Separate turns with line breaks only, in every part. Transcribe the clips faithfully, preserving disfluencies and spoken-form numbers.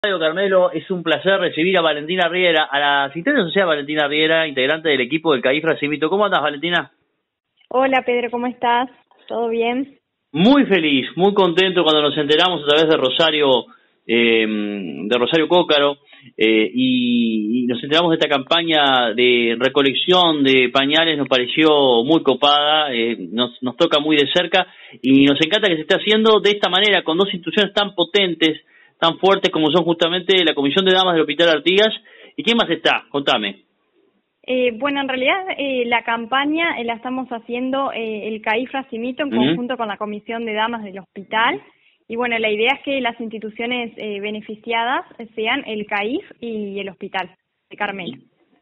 Carmelo, es un placer recibir a Valentina Riera, a la asistente social Valentina Riera, integrante del equipo del CAIF Racimito. ¿Cómo andas, Valentina?
Hola, Pedro, ¿cómo estás? ¿Todo bien?
Muy feliz, muy contento cuando nos enteramos a través de Rosario, eh, de Rosario Cócaro, eh, y, y nos enteramos de esta campaña de recolección de pañales. Nos pareció muy copada, eh, nos, nos toca muy de cerca y nos encanta que se esté haciendo de esta manera, con dos instituciones tan potentes, tan fuertes como son justamente la Comisión de Damas del Hospital Artigas. ¿Y quién más está? Contame.
Eh, bueno, en realidad eh, la campaña eh, la estamos haciendo eh, el CAIF Racimito en
Uh-huh.
conjunto con la Comisión de Damas del Hospital. Y bueno, la idea es que las instituciones eh, beneficiadas sean el CAIF y el Hospital de Carmelo.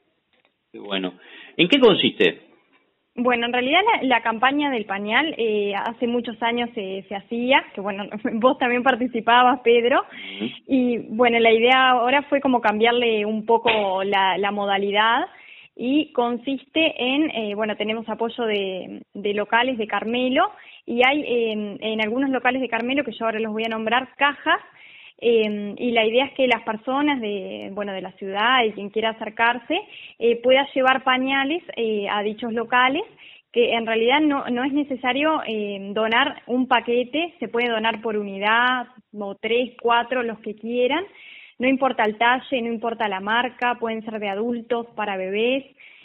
Qué bueno. ¿En qué consiste?
Bueno, en realidad la, la campaña del pañal eh, hace muchos años se, se hacía, que bueno, vos también participabas, Pedro,
Uh-huh.
y bueno, la idea ahora fue como cambiarle un poco la, la modalidad y consiste en, eh, bueno, tenemos apoyo de, de locales de Carmelo y hay eh, en algunos locales de Carmelo, que yo ahora los voy a nombrar, cajas. Eh, y la idea es que las personas de, bueno, de la ciudad y quien quiera acercarse eh, pueda llevar pañales eh, a dichos locales, que en realidad no, no es necesario eh, donar un paquete, se puede donar por unidad o tres, cuatro, los que quieran, no importa el talle, no importa la marca, pueden ser de adultos, para bebés,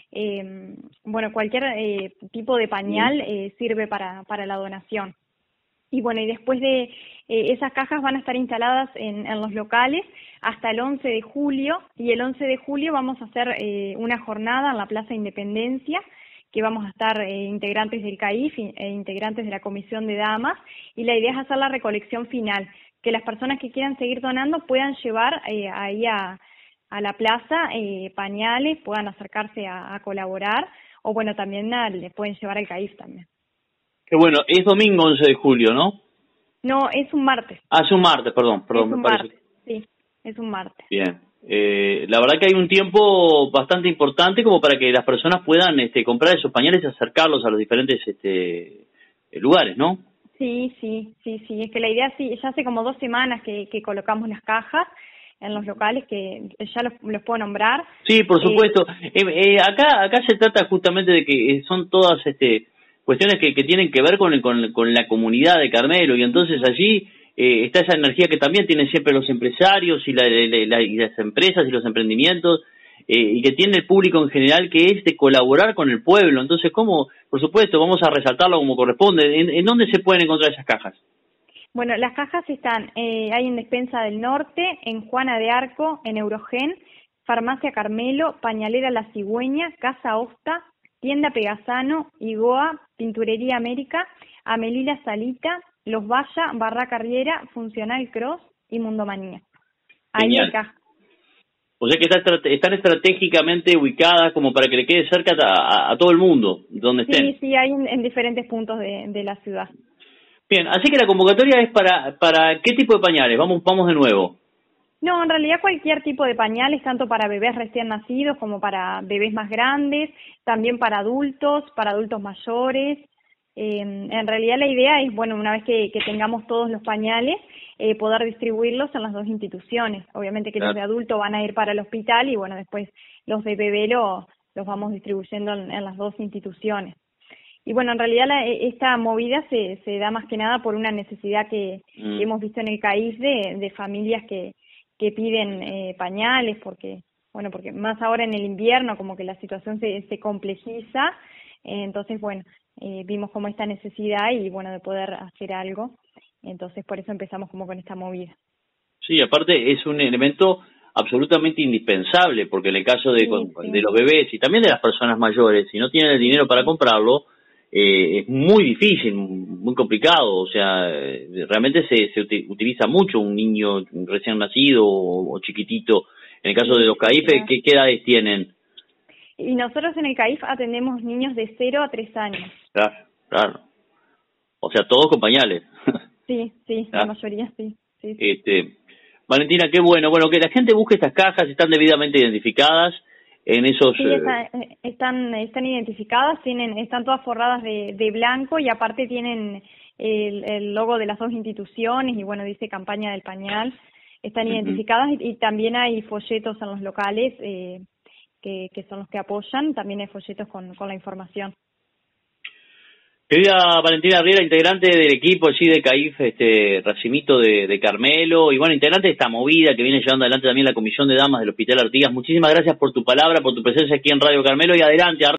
eh, bueno, cualquier eh, tipo de pañal eh, sirve para, para la donación. Y bueno, y después de eh, esas cajas van a estar instaladas en, en los locales hasta el once de julio, y el once de julio vamos a hacer eh, una jornada en la Plaza Independencia, que vamos a estar eh, integrantes del CAIF e integrantes de la Comisión de Damas, y la idea es hacer la recolección final, que las personas que quieran seguir donando puedan llevar eh, ahí a, a la plaza eh, pañales, puedan acercarse a, a colaborar, o bueno, también a, le pueden llevar al CAIF también.
Qué bueno, es domingo once de julio, ¿no?
No, es un martes.
Ah, es un martes, perdón, perdón,
Es
me
un
parece.
martes, sí, es un martes.
Bien. Eh, la verdad que hay un tiempo bastante importante como para que las personas puedan este, comprar esos pañales y acercarlos a los diferentes este, lugares, ¿no?
Sí, sí, sí, sí. Es que la idea, sí, ya hace como dos semanas que, que colocamos las cajas en los locales, que ya los, los puedo nombrar.
Sí, por
Eh,
supuesto. Eh, eh, acá acá se trata justamente de que eh, son todas este cuestiones que, que tienen que ver con, el- con, con la comunidad de Carmelo, y entonces allí eh, está esa energía que también tienen siempre los empresarios y, la, la- la- y las empresas y los emprendimientos, eh, y que tiene el público en general, que es de colaborar con el pueblo. Entonces, ¿cómo? Por supuesto, vamos a resaltarlo como corresponde. ¿En, en dónde se pueden encontrar esas cajas?
Bueno, las cajas están, eh, hay en Despensa del Norte, en Juana de Arco, en Eurogen, Farmacia Carmelo, Pañalera La Cigüeña, Casa Hosta, Tienda Pegasano, Igoa, Pinturería América, Amelila Salita, Los Valla, Barraca Riera, Funcional Cross y Mundomanía. Ahí hay
Genial.
cajas.
O sea que está, estrate- están estratégicamente ubicadas como para que le quede cerca a, a- a todo el mundo, donde estén.
Sí, sí, hay en, en diferentes puntos de, de la ciudad.
Bien, así que la convocatoria es para para ¿qué tipo de pañales? Vamos vamos de nuevo.
No, en realidad cualquier tipo de pañales, tanto para bebés recién nacidos como para bebés más grandes, también para adultos, para adultos mayores. Eh, en realidad la idea es, bueno, una vez que, que tengamos todos los pañales, eh, poder distribuirlos en las dos instituciones. Obviamente que
Claro.
los de adulto van a ir para el hospital y, bueno, después los de bebé lo, los vamos distribuyendo en, en las dos instituciones. Y bueno, en realidad la, esta movida se, se da más que nada por una necesidad que,
Mm.
que hemos visto en el CAIF de, de familias que, que piden eh, pañales, porque, bueno, porque más ahora en el invierno como que la situación se, se complejiza, eh, entonces, bueno, eh, vimos como esta necesidad y, bueno, de poder hacer algo, entonces por eso empezamos como con esta movida.
Sí, aparte es un elemento absolutamente indispensable, porque en el caso de,
Sí, sí,
de los bebés y también de las personas mayores, si no tienen el
sí,
dinero para
sí.
comprarlo, eh, es muy difícil, muy complicado. O sea, eh, realmente se, se uti- utiliza mucho un niño recién nacido o, o chiquitito. En el caso
Sí,
de los
sí,
CAIF,
claro.
¿qué, qué edades tienen?
Y nosotros en el CAIF atendemos niños de cero a tres años.
Claro, claro. O sea, todos con pañales.
Sí, sí, la
Ah,
mayoría sí, sí, sí.
este, Valentina, qué bueno. Bueno, que la gente busque estas cajas, están debidamente identificadas en esos...
Sí,
eh,
está- eh, están, están identificadas, tienen, están todas forradas de, de blanco y aparte tienen el, el logo de las dos instituciones y, bueno, dice campaña del pañal. están uh-huh. identificadas y, y también hay folletos en los locales eh, que, que son los que apoyan, también hay folletos con, con la información.
Querida Valentina Riera, integrante del equipo allí de CAIF, este Racimito de, de Carmelo, y bueno, integrante de esta movida que viene llevando adelante también la Comisión de Damas del Hospital Artigas. Muchísimas gracias por tu palabra, por tu presencia aquí en Radio Carmelo, y adelante.